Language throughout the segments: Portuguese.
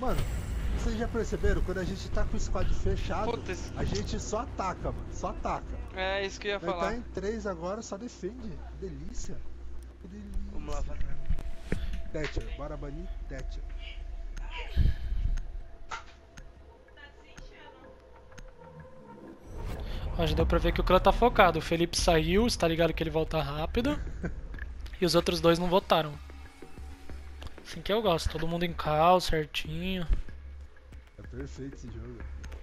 Mano, vocês já perceberam? Quando a gente tá com o squad fechado, Puta, a gente só ataca, mano. Só ataca. é isso que eu ia Vai falar. tá em 3 agora, só defende. Que delícia. Que delícia. Vamos lá, vai. Thatcher, bora banir Thatcher. Ó, já deu pra ver que o clã tá focado. O Felipe saiu, você tá ligado que ele volta rápido. E os outros dois não votaram. Assim que eu gosto, todo mundo em cal, certinho. É perfeito esse jogo.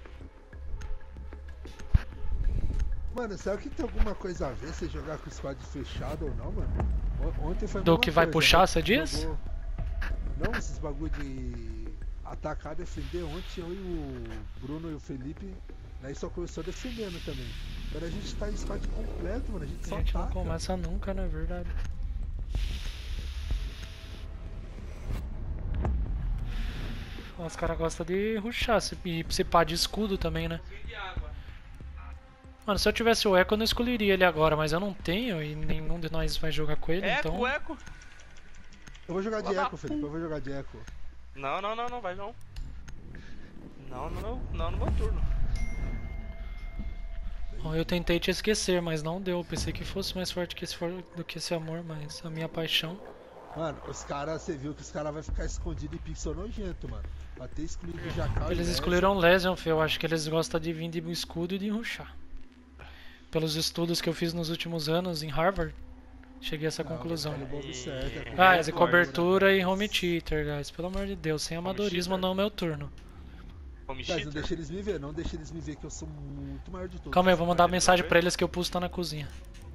Mano, será que tem alguma coisa a ver você jogar com o squad fechado ou não, mano? Ontem foi a Do mesma que vai coisa, puxar, né? você diz? Jogou- Não, esses bagulho de atacar, defender. Ontem eu e o Bruno e o Felipe, daí só começou defendendo também. Agora a gente tá em squad completo, mano. A gente A só gente não ataca. começa nunca, né? Verdade. Ó, os caras gostam de rushar e se pá de escudo também, né? Mano, se eu tivesse o Echo eu não escolheria ele agora, mas eu não tenho e nenhum de nós vai jogar com ele, Eco, então... eco. Eu vou jogar de Lá eco, Felipe. Eu vou jogar de eco. Não, vai não. Não no meu turno. Bom, eu tentei te esquecer, mas não deu. Pensei que fosse mais forte que do que esse amor, mas a minha paixão... Mano, os caras, você viu que os caras vão ficar escondidos em pixel nojento, mano. Pra ter excluído o Jacal e Eles Lesion. escolheram Lesion, Fê. Eu acho que eles gostam de vir de escudo e de rushar. Pelos estudos que eu fiz nos últimos anos em Harvard, cheguei a essa conclusão. É bom certo, é Guys, é cobertura e home cheater, guys. Pelo amor de Deus, sem amadorismo cheater. não é meu turno. Home Guys, não cheater. deixa eles me ver, não deixa eles me ver que eu sou muito maior de todos. Calma aí, eu vou mandar uma Eles mensagem vão pra ver? eles que eu pulso tá na cozinha.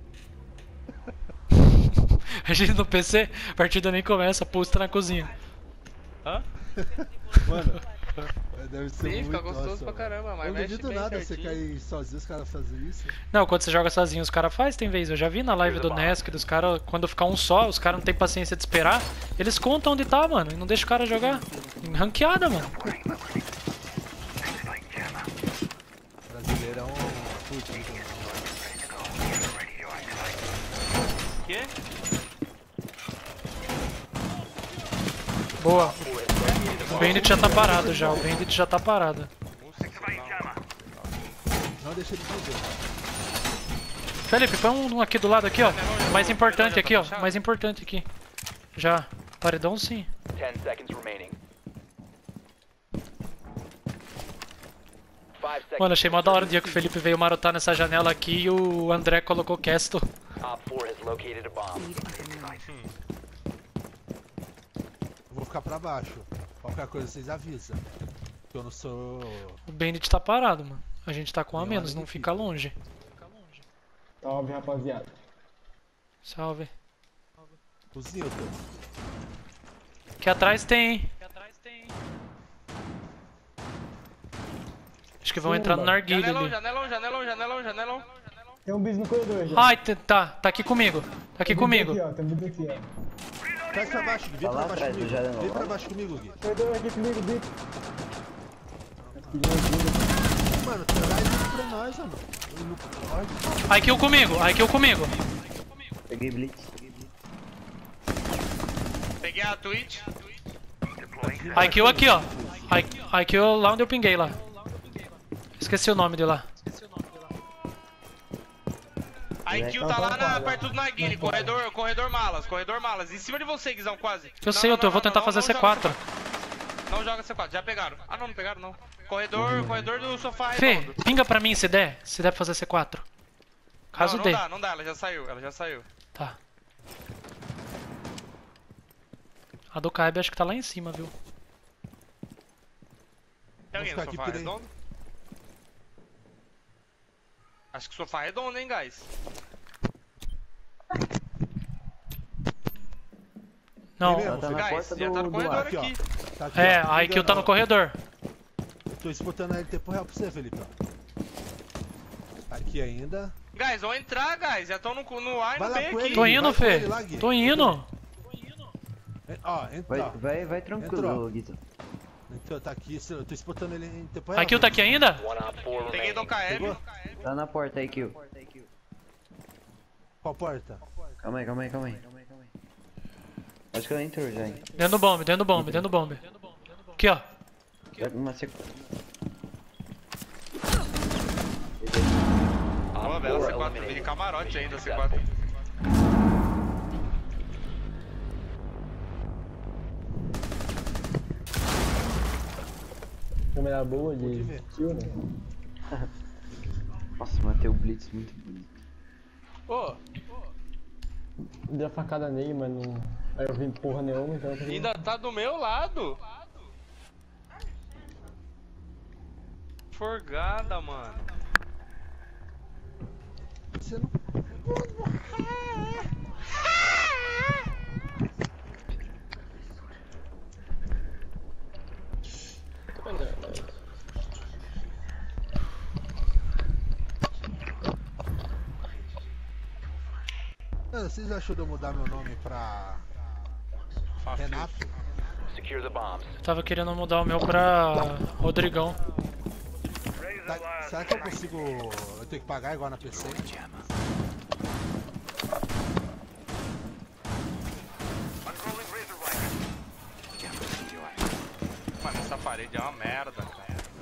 A gente no PC, a partida nem começa, pulso tá na cozinha. Hã? Mano, deve ser Sim, muito fica gostoso nossa, pra mano. caramba, mas Eu não mexe duvido bem nada você certinho. cair sozinho, os caras fazem isso. Não, quando você joga sozinho, os caras fazem, tem vez. Eu já vi na live do Nesk dos caras, quando ficar um só, os caras não tem paciência de esperar, eles contam onde tá, mano, e não deixa o cara jogar. Em ranqueada, mano. Brasileirão, putz, Quê? Boa. O Bandit já tá parado já, o Bandit já tá parado. não deixa eles me ver. Felipe, põe um aqui do lado aqui, ó. Mais importante aqui, ó. Mais importante aqui. Já. Paredão sim. 10 seconds remaining. 5 seconds. Mano, achei mó da hora o dia que o Felipe veio marotar nessa janela aqui e o André colocou Castle. Op 4 has located a bomb. Eu vou ficar pra baixo. Qualquer coisa vocês avisam. Que eu não sou. O Bandit tá parado, mano. A gente tá com um a menos, não fica longe. Salve, rapaziada. Salve. Cozinha, eu tô. Aqui atrás tem, hein? Acho que vão entrar no narguilha ali. Janelão. Tem um bis no corredor já. Ai, tá aqui comigo. Tá aqui comigo. Aqui, ó, tem um bis aqui, ó. Traz pra baixo, Gui. Vem pra baixo comigo. Vem pra baixo comigo, Gui. Corredor aqui comigo, bis. Mano, traz isso pra nós, mano. Eu não pode. Ai, kill comigo. Peguei Blitz. Peguei a Twitch. Ai, kill aqui, ó. Ai, kill lá onde eu pinguei lá. Esqueci o nome de lá. A IQ tá lá perto do Narguile, corredor malas. Em cima de você, Guizão, quase. Eu sei, eu vou tentar fazer C4. Não joga C4, já pegaram. Ah, não pegaram, não. Corredor do sofá Fê, redondo. pinga pra mim se der pra fazer C4. Caso não, dê. não dá, ela já saiu. Tá. A do Kaib acho que tá lá em cima, viu? Tem alguém Vou no ficar sofá aqui por aí. redondo? Acho que o sofá é redondo, hein, guys? Não, Tem mesmo, Ela tá na Guys, porta já tá no do corredor ar. Aqui, ó. aqui. Tá aqui, é, ó. a IQ tá no corredor. Eu tô disputando a LT por real pra você, Felipe. Ó. Tá aqui ainda. Guys, vão entrar, guys. Já estão no A e Vai no lá B com aqui. ele. Tô indo, Vai com Fê. ele lá, Gui. Tô indo. Ó, entra. ó. Vai tranquilo, Guito. Entrou, tá aqui. Eu tô disputando ele em tempo real. A IQ tá aqui ainda? One op 4 Peguei do remaining. Pegou? KM. Tá na porta aí, Kill. Qual porta? Calma aí. Acho que ela entrou já, hein. Dentro do bomb. Aqui, ó. Vai uma sequência. Boa, bela C4, vem de camarote ainda, C4. Câmera boa de kill, né? Nossa, matei o Blitz muito bonito. Ô, Dei a facada nele, mas não. Aí eu vi porra nenhuma, então. ainda tá do meu lado. Forgada, mano. Você não. Vocês acham de eu mudar meu nome pra Renato? Secure the bombs. Tava querendo mudar o meu pra Rodrigão. Será que eu consigo. Eu tenho que pagar igual na PC? Mano, essa parede é uma merda, cara.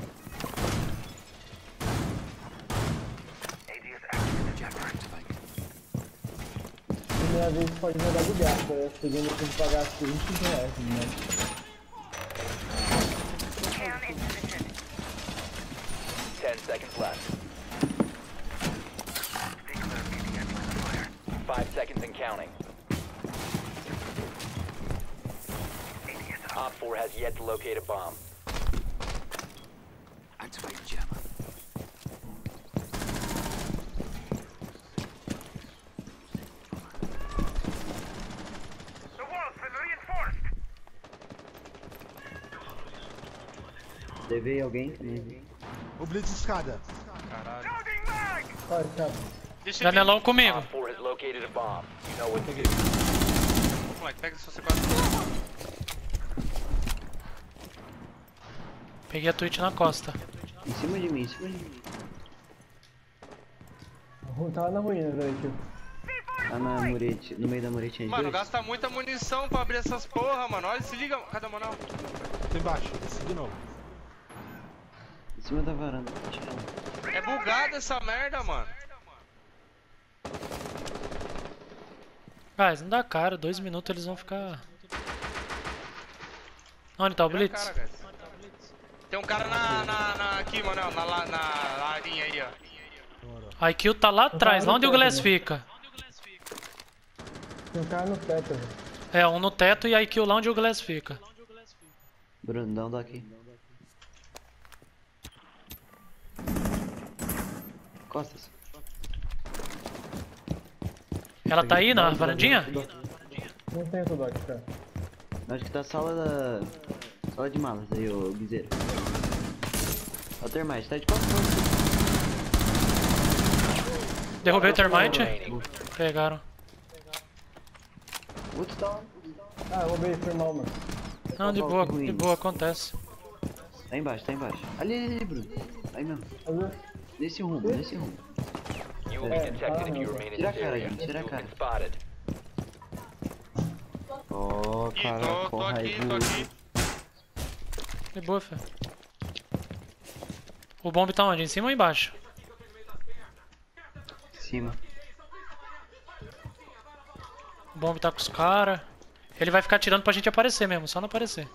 Primeira vez pode jogar de graça, a segunda tem que pagar acho que R$25, né? 10 seconds left. 5 seconds and counting. Op 4 has yet to locate a bomb. Levei alguém? Levei. O Blitz escada. Caralho. Vai, cara. Deixa eu ver. Janelão comigo. Op 4 has located a bomb. You know what to do. Moleque, pega esse C4. Peguei a Twitch na costa. Em cima de mim, em cima de mim. Tá lá na ruína, velho, tio. Tá na murete, no meio da muretinha de Mano, dois. gasta muita munição pra abrir essas porra, mano. Olha, se liga. Cadê o Manal? Tô embaixo, desci de novo. Em cima da varanda. É bugada essa merda, mano. Guys, não dá cara, 2 minutos eles vão ficar. Onde tá o Vira a Blitz? cara, guys. Tem um cara aqui, mano, na linha aí, ó. A IQ tá lá atrás, lá onde o Glass fica. Tem um cara no teto, velho. É, um no teto e a IQ lá onde o Glass fica. Bruno, dá um daqui. Costas. Ela tá aí na varandinha? Não tem essa doc, cara. Acho que tá a sala da... Sala de malas aí, ô Guizeiro. Ó o Termite, tá de costas. Derrubei o Termite. Pegaram. O outro tá... Ah, eu roubei, foi mal, mano. Não, de boa, acontece. Tá embaixo, tá embaixo. Ali, Bruno. Aí mesmo. Olha. Nesse rumo, nesse rumo. You will be detected if you remain in Tira a this cara, area. gente, tira a You've cara. been spotted. Ó, Ih, cara, tô com aqui, tô raiva. aqui. De boa, fé. O bomb tá onde? Em cima ou embaixo? Em cima. O bomb tá com os caras. Ele vai ficar tirando pra gente aparecer mesmo, só não aparecer.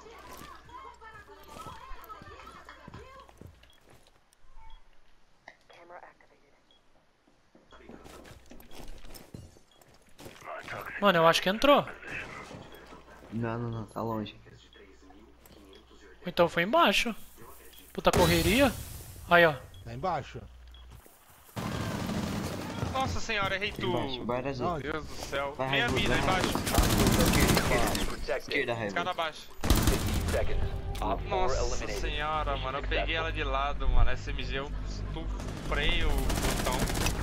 Mano, eu acho que entrou. Não, tá longe. Então foi embaixo. Puta correria. Aí, ó. Lá embaixo. Nossa senhora, errei tudo. Embaixo, bar azul. Não, Deus do céu. Vai, Minha Raimundo, vida vai, embaixo. Protected. Esquerda, Raimundo. Escada abaixo. 15 seconds. Op 4 Nossa eliminated. senhora, mano. Eu peguei ela de lado, mano. SMG, eu estufrei o botão.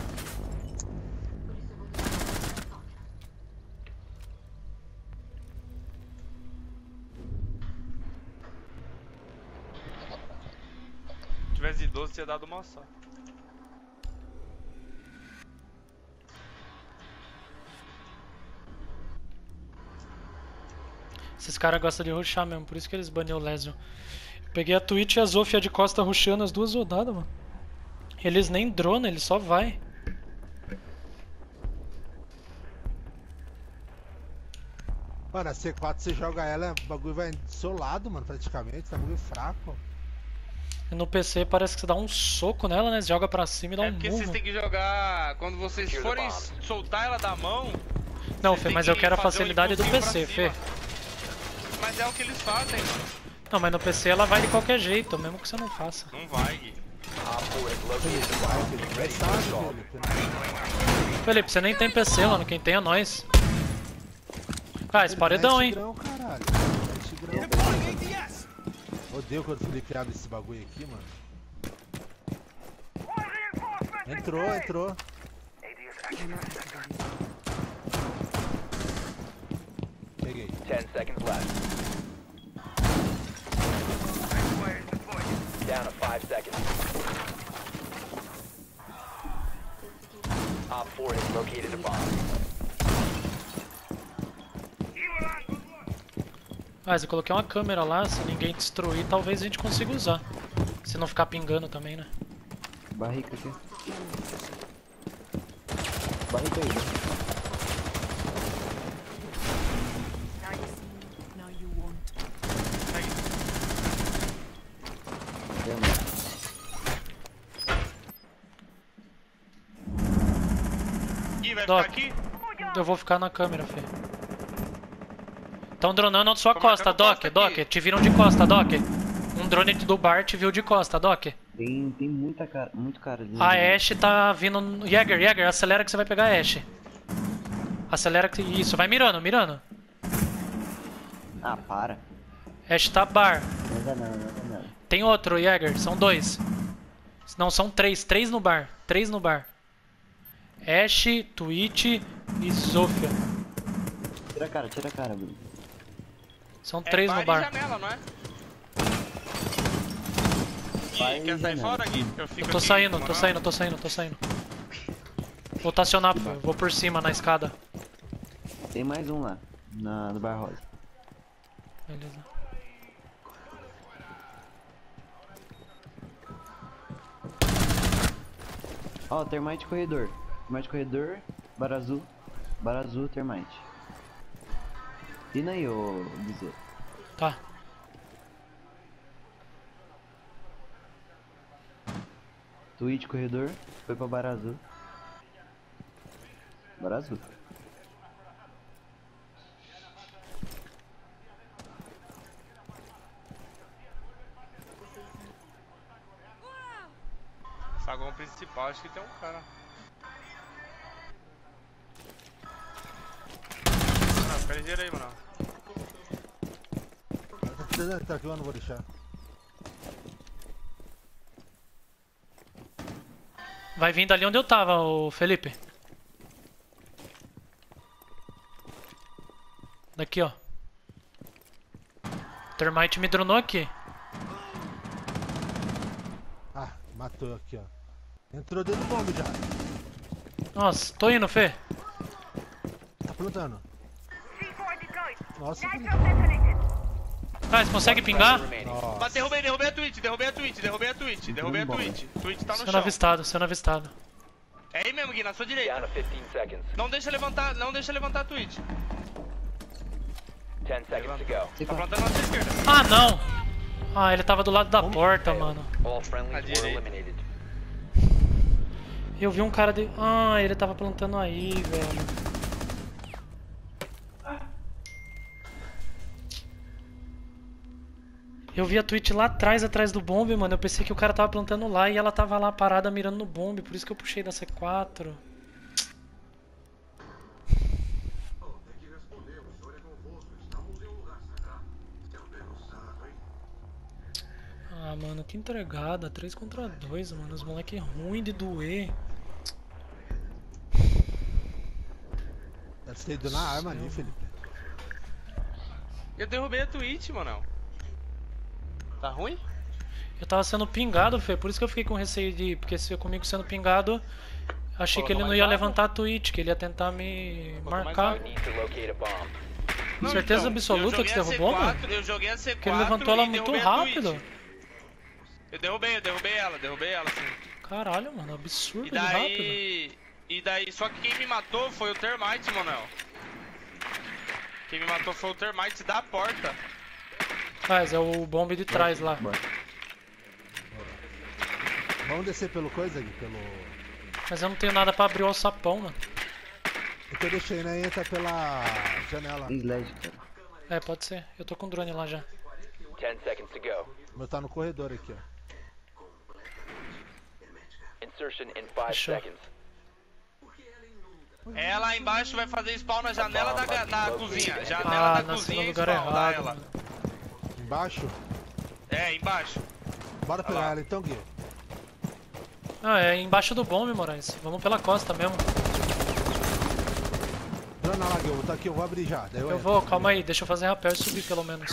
Se tivesse de 12, tinha dado uma só. Esses caras gostam de rushar mesmo, por isso que eles baniram o Lesion. Peguei a Twitch e a Zofia de costa rushando as duas rodadas, mano. Eles nem drone, eles só vai. Mano, a C4 você joga ela, o bagulho vai do seu lado, mano, praticamente, tá bagulho fraco. E no PC parece que você dá um soco nela, né? Você joga pra cima e dá É um porque murro. vocês têm que jogar. Quando vocês forem soltar ela da mão. Não, vocês Fê, têm mas eu que quero a fazer um facilidade do impulsinho PC, pra Fê. cima. Mas é o que eles fazem, mano. Não, mas no PC ela vai de qualquer jeito, mesmo que você não faça. Não vai, Gui. Op 4 has located a bomb. Ready for Sabe, assault. Felipe? Felipe, você nem tem PC, mano. Quem tem é nós. Ah, esse paredão, hein? Tigrão, caralho. Tigrão. Odeio quando o Felipe abre esse bagulho aqui, mano. Entrou. Peguei. 10 seconds left. Down to 5 seconds. Op 4 has located a bomb. Mas eu coloquei uma câmera lá, se ninguém destruir, talvez a gente consiga usar. Se não ficar pingando também, né? Barrica aqui. Barrica aí, né? Now you won't. Tem mais. Gui, vai Doc. ficar aqui? Eu vou ficar na câmera, Fê. Tão dronando na sua Tô costa, marcando Doc, costa Doc. aqui. Te viram de costa, Doc. Um drone do bar te viu de costa, Doc. Tem muito cara ali. A Ashe tá vindo. Jäger, acelera que você vai pegar a Ashe. Acelera que. Isso, vai mirando. Ah, para. Ashe tá bar. Não dá nada. Tem outro, Jäger, são dois. Não, são três. Três no bar. Ashe, Twitch e Zofia. Tira a cara, Bruno. São três no e bar. janela, não é? Vai Gui, quer e sair janela. fora, Gui? Eu fico Eu tô aqui, saindo, na tô moral. saindo. Vou estacionar, vou por cima na escada. Tem mais um lá, no Bar Rosa. Beleza. Ó, termite corredor. Bar azul, termite. Pina aí, ô Bezerro. Tá. Twitch corredor, foi pra Bar azul. Bar azul. Saguão principal, acho que tem um cara. Ah, fica ligeiro aí, mano. Tá precisando entrar aqui, eu não vou deixar. Vai vir dali onde eu tava, o Felipe. Daqui, ó. Termite me dronou aqui. Ah, matou aqui, ó. Entrou dentro do bombe já. Nossa, tô indo, Fê. Tá plantando. Nossa, Felipe. Ah, você consegue pingar? Remaining. Nossa. Mas derrubei a Twitch. Twitch tá no Sendo chão. avistado. É aí mesmo, Gui, na sua Down direita. to 15 seconds. Não deixa levantar a Twitch. 10 seconds to go. Tá plantando na sua esquerda. Ah, não! Ah, ele tava do lado da porta, mano. All friendlies À were direita. eliminated. Eu vi um cara de... Ah, ele tava plantando aí, velho. Eu vi a Twitch lá atrás do bombe, mano. Eu pensei que o cara tava plantando lá e ela tava lá parada mirando no bombe. Por isso que eu puxei da C4. Ah, mano, que entregada. 3 contra 2, mano. Os moleque é ruim de doer. Deve ter ido na arma ali, Felipe. Eu derrubei a Twitch, mano. Tá ruim? Eu tava sendo pingado, Fê. Por isso que eu fiquei com receio de... Porque se eu comigo sendo pingado... Achei que ele não ia levantar a Twitch, que ele ia tentar me marcar. You need to locate a bomb. Certeza absoluta que você derrubou, mano? Eu joguei a C4 Porque ele levantou ela e muito derrubei a rápido. Twitch. Eu derrubei ela, sim. Caralho, mano, absurdo E de rápido. daí, só que quem me matou foi o Termite, Manuel. Quem me matou foi o Termite da porta. Mas é o bombe de trás lá. Bora. Vamos descer pelo coisa aqui, pelo... Mas eu não tenho nada pra abrir o alçapão, mano. Então deixa aí, né? Entra pela janela. Sled, cara. É, pode ser. Eu tô com o drone lá já. 10 seconds to go. O meu tá no corredor aqui, ó. Insertion in 5 Fechou. seconds. Ela embaixo vai fazer spawn na janela da cozinha. Janela Ah, da nasci cozinha no e lugar spawn, dá errado, ela. mano. Embaixo? É, embaixo. Bora pegar lá. ela então, Gui. Ah, é embaixo do bombe, Moraes. Vamos pela costa mesmo. Drona lá, Gui. Eu vou tá aqui, eu vou abrir já. Daí Eu entro. vou, calma aí, deixa eu fazer rapel e subir pelo menos.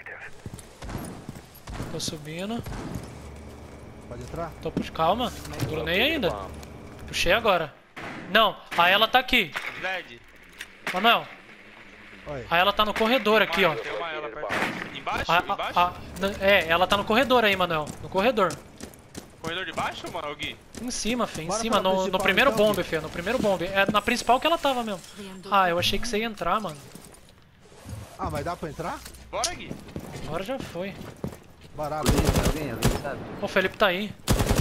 Tô subindo. Pode entrar? Tô puxando. Calma, não dronei ainda. Bomb. Puxei agora. Não, a ela tá aqui. Zed. Manuel, Oi. a ela tá no corredor aqui, ó. Tem uma ela perto. Embaixo? A- é, ela tá no corredor aí, Manuel. No corredor. Corredor de baixo, mano, Gui? Em cima, Fê, em Bora cima, pela no principal, primeiro então, bombe, Gui. Fê, no primeiro bombe. É na principal que ela tava mesmo. Ah, eu achei que você ia entrar, mano. Ah, mas dá pra entrar? Bora, Gui. Agora já foi. Bora, Alguém sabe? O Felipe tá aí.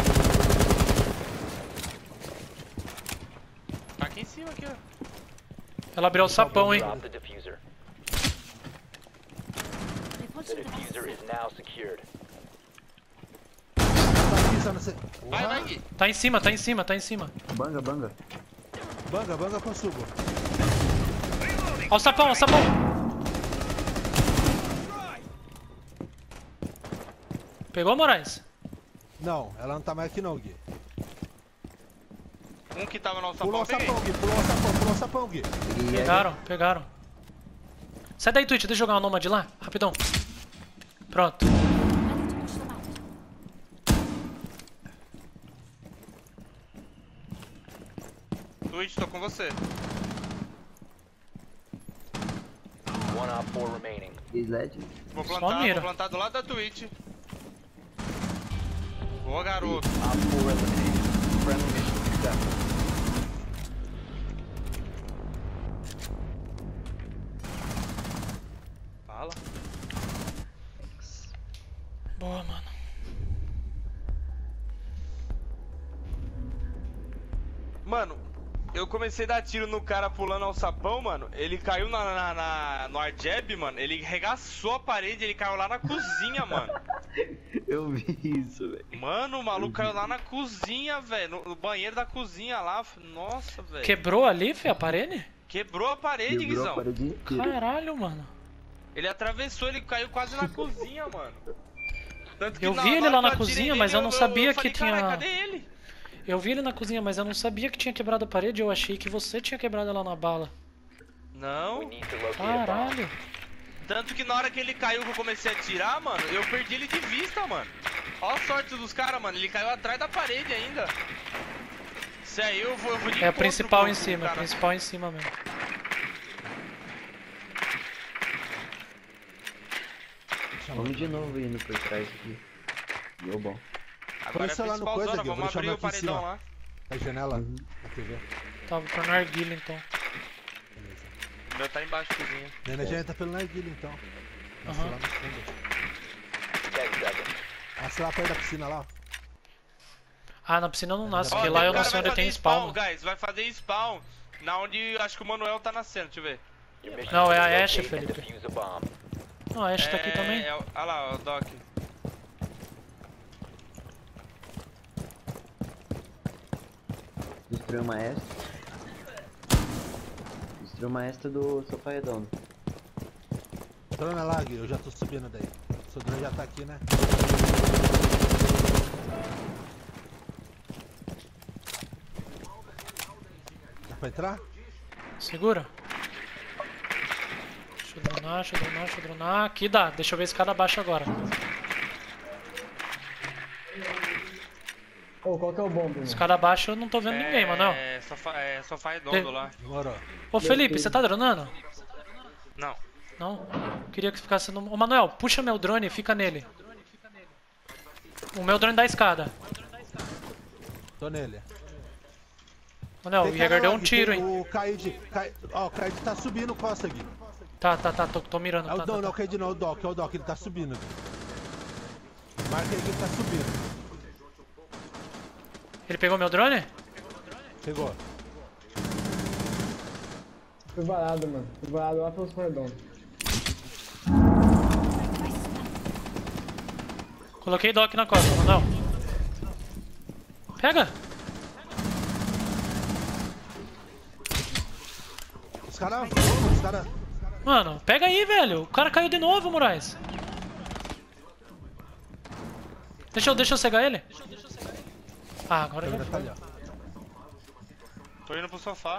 Tá aqui em cima, aqui, ó. Ela abriu o sapão, hein. Drop the diffuser. The diffuser is now secured. Tá aqui, só não sei. Vai, Gui. Tá em cima, tá em cima, tá em cima. Banga. Banga que eu subo. Ó o sapão, ó o sapão. Pegou, Moraes? Não, ela não tá mais aqui não, Gui. Um que tava no Pulou o sapão, peguei. sapão, Gui. Pulou o sapão, Gui. Pegaram. Sai daí, Twitch, deixa eu jogar o Nomad lá, rapidão. Pronto. Twitch, tô com você. One op 4 remaining. Sled. Vou Só mira. plantar do lado da Twitch. Boa, garoto. Op 4 eliminated. Friendly mission successful. Fala. Boa, mano. Mano, eu comecei a dar tiro no cara pulando ao sapão, mano. Ele caiu no Arjab, mano. Ele regaçou a parede, ele caiu lá na cozinha, mano. Eu vi isso, velho. Mano, o maluco caiu lá na cozinha, velho. No banheiro da cozinha lá. Nossa, velho. Quebrou ali, Fê, a parede? Quebrou a parede, Quebrou a Guizão. parede inteira. Caralho, mano. Ele atravessou, ele caiu quase na cozinha, mano. Tanto Eu na vi hora ele lá que na eu atirei cozinha, nele, mas eu não sabia falei, que tinha- "Caralho, cadê ele?" Eu vi ele na cozinha, mas eu não sabia que tinha quebrado a parede. Eu achei que você tinha quebrado ela na bala. We Não. need to locate a bomb. Caralho. Tanto que na hora que ele caiu que eu comecei a atirar, mano, eu perdi ele de vista, mano. Ó a sorte dos caras, mano. Ele caiu atrás da parede ainda. Se aí eu vou de É a encontro principal com em o cima, a cara. principal em cima mesmo. Vamos de novo indo por trás aqui. Deu bom. Agora é Põe o celular no principal coisa, zona, Gui, eu vou vamos deixar abrir meu o aqui em paredão cima. lá. A janela. Na TV. Tava pro narguilha, então. Beleza. O meu tá embaixo, cozinha. Nena já entra pelo narguilha então. Nossa, Aham. lá no fundo. 10 seconds. Nossa, lá perto da piscina lá, ó. Ah, na piscina não nasce, Ó, porque tem lá um eu não cara sei vai onde tem fazer spawn. guys. Vai fazer spawn na onde acho que o Manuel tá nascendo, deixa eu ver. Your mission Não, is é to a Ashe, locate and Felipe. defuse a bomb. Não, a Ashe tá aqui também. Olha lá, o Doc. Destruiu uma extra. Destruiu uma extra do sofá redondo. Drone lá, Gui, eu já tô subindo daí. Seu drone já tá aqui, né? Dá pra entrar? Segura. Deixa eu dronar, deixa eu dronar, deixa eu dronar. Aqui dá, deixa eu ver escada abaixo agora. Ô, qual que é o bombe, mano? Escada abaixo eu não tô vendo ninguém, Manuel. Sofá redondo lá. Demorou. Ô Felipe, você tá dronando? Não. Não? Queria que ficasse no... Ô Manuel, puxa meu drone e fica nele. O meu drone da escada. Tô nele. Não, o Tem Jäger cara deu lá, um Gui, tiro, tem hein. O Kaid. Ó, o Kaid tá subindo costa aqui. Tá, tô mirando. É o Tá, Don, tá, não é o tá. Kaid não, é o Doc, ele tá subindo aqui. Marca aí que ele tá subindo. Ele pegou meu drone? Pegou. Fui varado, mano. Fui varado lá pelos corredores. Coloquei Doc na costa, não. Pega! Os caras. Mano, pega aí, velho. O cara caiu de novo, Moraes. Deixa eu cegar ele. Ah, agora já foi. Tô indo pro sofá.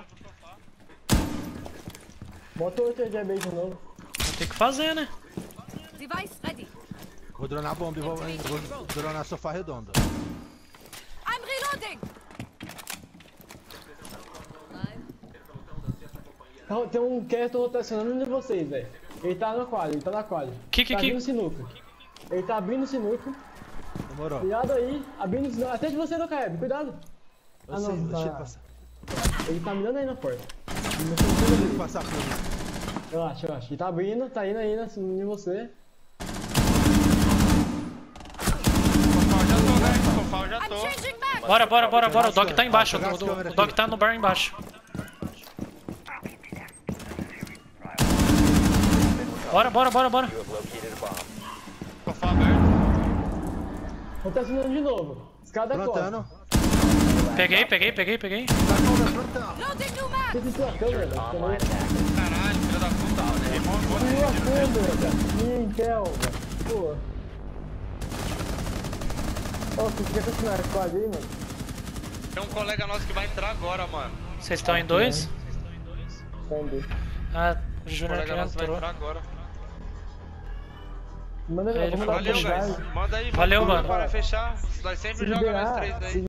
Bota o TJ bait de novo. Tem que fazer, né? Device ready. Vou dronar a bomba e vou dronar sofá redonda. I'm reloading. Tem um Castle rotacionando de vocês, velho. Ele tá na quadra, Tá abrindo sinuca. Ele tá abrindo sinuca. Demorou. Cuidado aí, abrindo sinuca. Até de você, não Caeb, cuidado. Eu sei, deixa ele passar. Ele tá mirando aí na porta. Deixa ele passar por mim. Relaxa. Ele tá abrindo, tá indo aí em você. Sofá eu já I'm tô. changing back. Bora. O Doc tá embaixo. O Doc tá no bar embaixo. Bora. You have located a bomb. Sofá aberto. Rotacionando de novo. Escada Plantando. costa. Peguei. Loading new mag. Você sentiu a câmera? Online attack. Caralho, filho da puta. Sentiu a câmera, cara. Intel, velho. Pô. Ô, você quer continuar a squad aí, mano? Tem um colega nosso que vai entrar agora, mano. Vocês estão em dois? Entendi. Ah, o Um Júnior colega aqui nosso vai entrou. entrar agora. Manda Ele vamos falou, dar Valeu, oportunidade. guys. Manda aí, Valeu, mano. Para fechar. Nós sempre Se jogamos nós liberar, três daí. se